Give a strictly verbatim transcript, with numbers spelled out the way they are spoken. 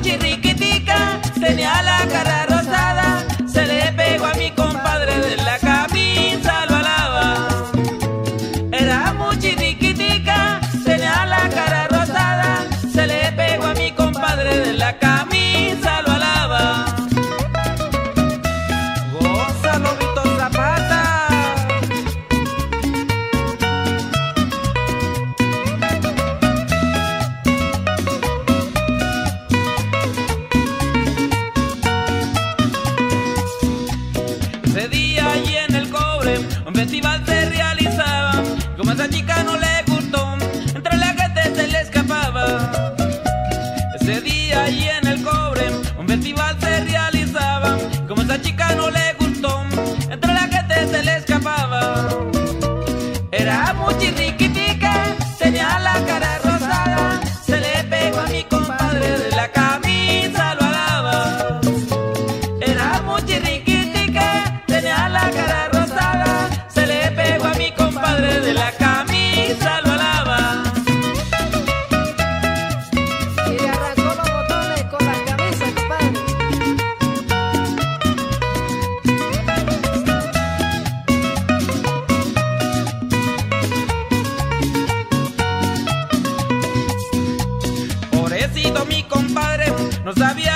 chirriquitica, tenía la cara rosada, se le pegó a mi compadre de la camisa, lo alaba. Era muy chirriquitica, tenía la cara rosada, se le pegó a mi compadre de la camisa, lo alaba. Gózalo, Vito Zapata. Ese día allí en el Cobre un festival se realizaba. Como a esa chica no le gustó, entre la gente se le escapaba. Ese día allí en el Cobre un festival se realizaba. Como a esa chica no le gustó, entre la gente se le escapaba. Era muy chirriquitica, tenía la cara rosada, se le pegó a mi compadre de la camisa, lo alaba. Era muy chirriquitica, tenía la cara rosada, se le pegó a mi compadre de la camisa, lo alaba. Y le arrancó los botones con la camisa, compadre. Pobrecito mi compadre, no sabía